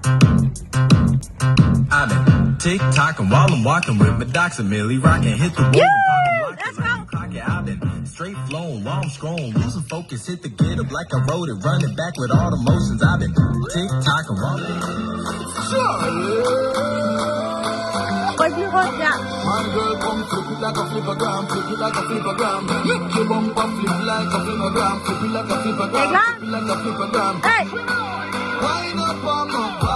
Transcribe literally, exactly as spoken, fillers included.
I've been tick-tocking while I'm walking with my docs and Millie rocking, hit the wall and Let's pocket, go. clock it. I've been straight flowing while I'm scrolling, losing focus, hit the get up like I wrote it, running back with all the motions. I've been tick-tocking while Where'd you hold that? My girl come flip it like a flippergram, flip it like a flippergram. Make your bumper flip like a flippergram, flip it like a flippergram, flip it like a flippergram. Hey! Wind up on my